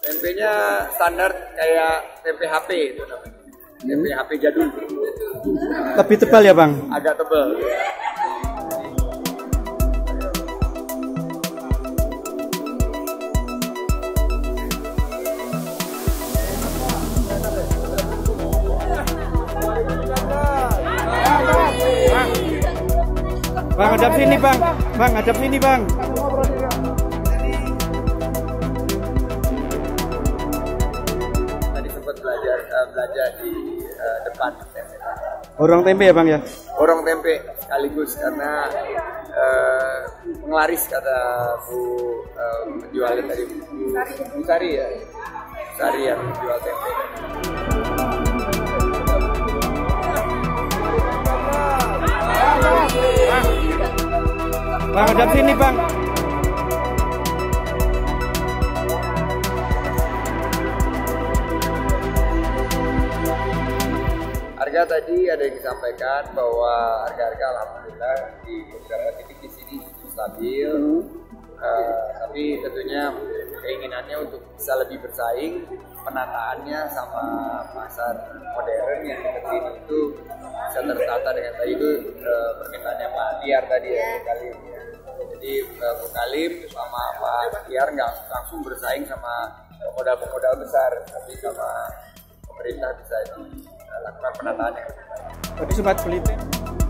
Tempenya standar kayak tempe HP itu namanya. Tempe HP jadul. Lebih tebal ya Bang? Agak tebal. Bang, hadap sini Bang. Bang, hadap sini Bang. Tadi sempat belajar di depan. Borong tempe ya Bang ya? Borong tempe sekaligus karena penglaris kata Bu penjualnya tadi, Bu Sari ya. Sari yang menjual tempe. Bang, hadap sini Bang. Harga tadi ada yang disampaikan bahwa harga-harga alhamdulillah di beberapa titik di sini stabil. Tapi tentunya keinginannya untuk bisa lebih bersaing, penataannya sama pasar modern yang dekat sini itu bisa tertata dengan tadi itu permintaannya Pak Tiar tadi ya kali. Jadi Bu Kalim sama Pak Tiar nggak langsung bersaing sama pemodal-pemodal besar, tapi sama pemerintah bisa dilakukan penataan yang lebih baik. Tadi sempat beli